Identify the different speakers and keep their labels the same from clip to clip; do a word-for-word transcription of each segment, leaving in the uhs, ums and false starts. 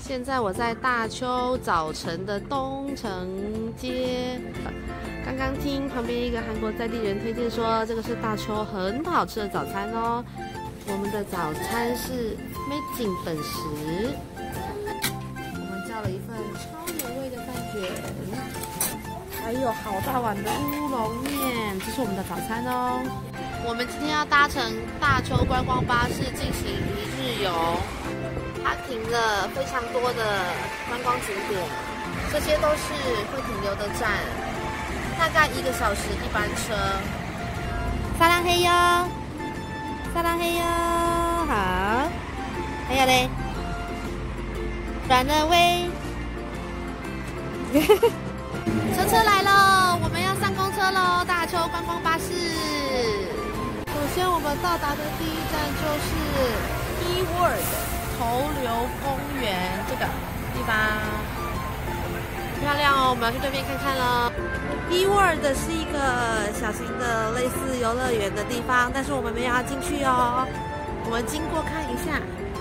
Speaker 1: 现在我在大邱早晨的东城街，刚刚听旁边一个韩国在地人推荐说，这个是大邱很好吃的早餐哦。我们的早餐是美景本食，我们叫了一份超美味的饭卷，还有好大碗的乌龙面，这是我们的早餐哦。我们今天要搭乘大邱观光巴士进行一日游。 它停了非常多的观光景点，这些都是会停留的站，大概一个小时一班车。撒浪嘿哟，撒浪嘿哟，好，还有嘞，转了位，车车来喽，我们要上公车喽，大邱观光巴士。首先我们到达的第一站就是 E-World。 头流公园这个地方很漂亮哦，我们要去对面看看喽。E-World 是一个小型的类似游乐园的地方，但是我们没有要进去哦，我们经过看一下。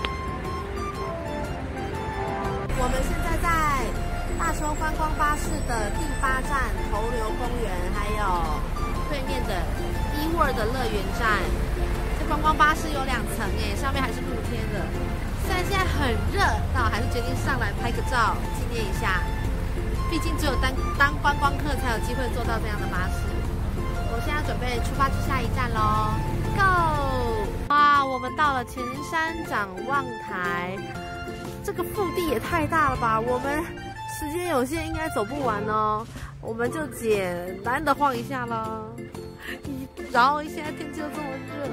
Speaker 1: 我们现在在大邱观光巴士的第八站头流公园，还有对面的 E-World 的乐园站。这观光巴士有两层诶，上面还是露天的。 虽然现在很热，但我还是决定上来拍个照，纪念一下。毕竟只有当当观光客才有机会坐到这样的巴士。我现在准备出发去下一站喽 ，Go！ 哇，我们到了前山展望台，这个腹地也太大了吧！我们时间有限，应该走不完哦。我们就简单的晃一下喽。然后现在天气又这么热。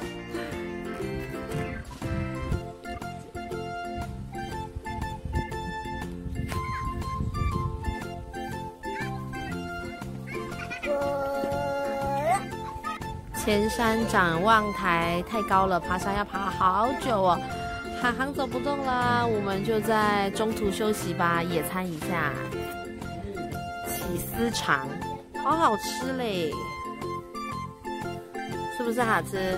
Speaker 1: 前山展望台太高了，爬山要爬好久哦。航航走不动了，我们就在中途休息吧，野餐一下。起司肠，好好吃嘞，是不是好吃？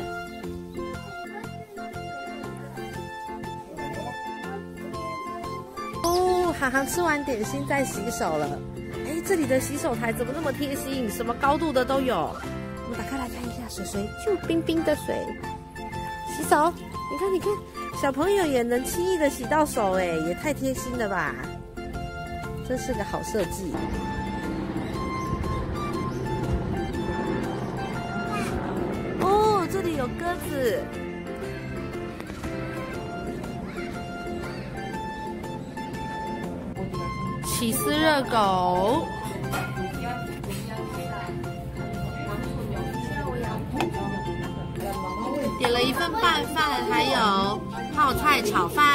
Speaker 1: 哦，航航吃完点心在洗手了。哎，这里的洗手台怎么那么贴心？什么高度的都有。 我们打开来看一下，水水就冰冰的水，洗手。你看，你看，小朋友也能轻易的洗到手，哎，也太贴心了吧！真是个好设计。哦，这里有鸽子。起司热狗。 点了一份拌饭，还有泡菜炒饭。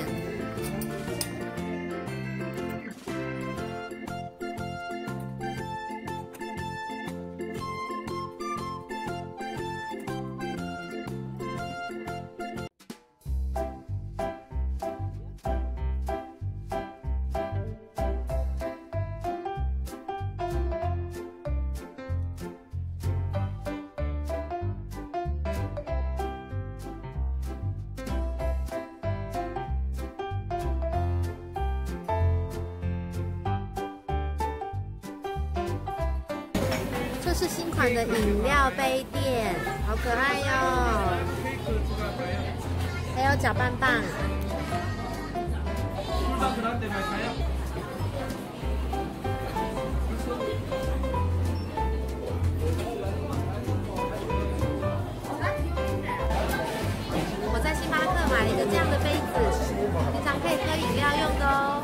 Speaker 1: 这是新款的饮料杯垫，好可爱哟！还有搅拌棒。我在星巴克买了一个这样的杯子，平常可以喝饮料用的哦。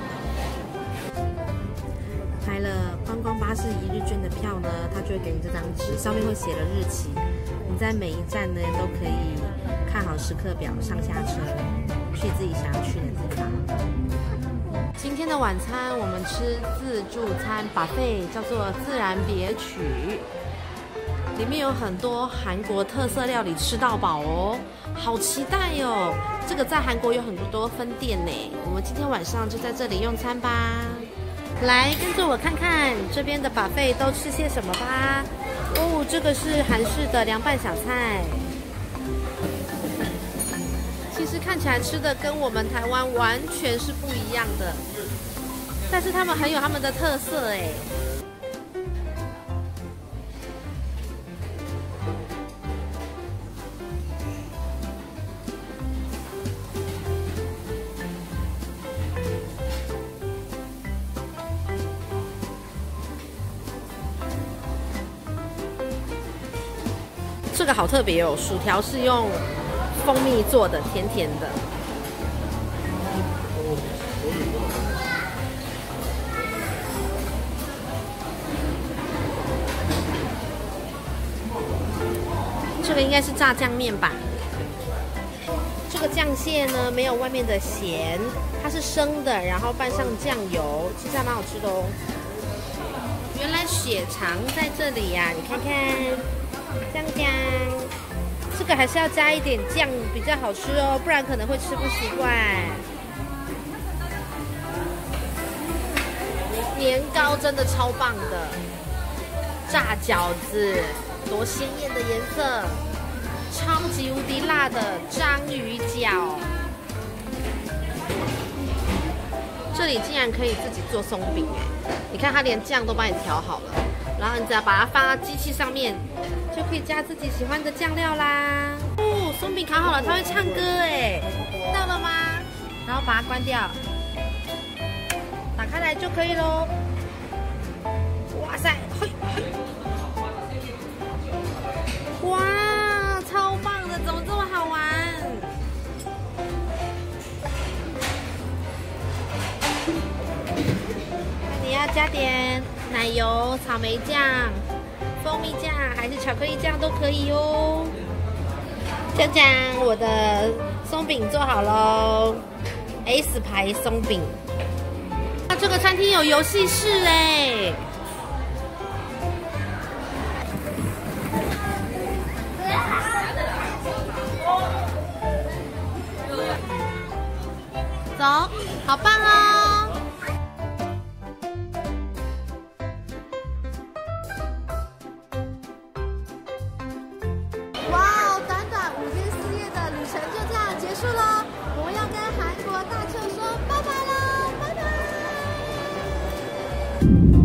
Speaker 1: 买了观光巴士一日券的票呢，它就会给你这张纸，上面会写了日期。你在每一站呢都可以看好时刻表，上下车，去自己想要去的地方。今天的晚餐我们吃自助餐 buffet， 叫做自然别取，里面有很多韩国特色料理，吃到饱哦，好期待哟！这个在韩国有很多分店呢，我们今天晚上就在这里用餐吧。 来，跟着我看看这边的 buffet 都吃些什么吧。哦，这个是韩式的凉拌小菜。其实看起来吃的跟我们台湾完全是不一样的，但是他们很有他们的特色哎。这个好特别哦，薯条是用蜂蜜做的，甜甜的。这个应该是炸酱面吧？这个酱蟹呢，没有外面的咸，它是生的，然后拌上酱油，其实还蛮好吃的哦。原来血肠在这里呀、啊，你看看。酱酱，这个还是要加一点酱比较好吃哦，不然可能会吃不习惯。年糕真的超棒的，炸饺子多鲜艳的颜色，超级无敌辣的章鱼饺。这里竟然可以自己做松饼哎！你看它连酱都帮你调好了，然后你只要把它放到机器上面。就可以加自己喜欢的酱料啦。哦，松饼烤好了，它会唱歌哎，听到了吗？然后把它关掉，打开来就可以咯。哇塞，嘿嘿，哇，超棒的，怎么这么好玩？那你要加点奶油、草莓酱。蜂蜜酱还是巧克力酱都可以哦。酱酱，我的松饼做好喽 ，S 牌松饼。那这个餐厅有游戏室哎。走，好棒哦！结束了，我们要跟韩国大舅说拜拜喽，拜拜。